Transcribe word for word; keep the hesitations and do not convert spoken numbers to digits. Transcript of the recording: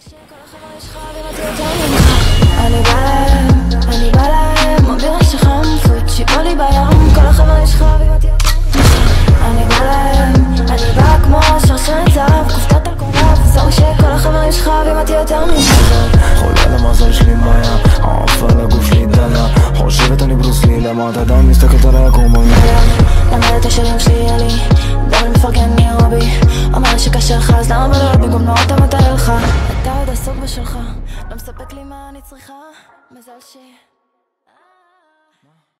אני בא להם, אני בא להם, מבירה שחם, פוצ'י בולי בים, כל החבר יש חביבתי יותר ממך. אני בא להם, אני בא כמו שרשרת זהב, כופתת על קורב, זהו שכל החבר יש חביבתי יותר ממך. חולה למזל שלי מאיה, עף על הגוף שלי דנה, חושבת אני ברוסלי, למה את עדיין מסתכלת עליי כמו במאה? למד את השירים שלי עלי, דבל מפרגן נירובי, אומר שקשה לך אז למה בלעוד במקום נורא אתה מטייל לך. אתה עוד עסוק בשלך, לא מספק לי מה אני צריכה, מזל ש...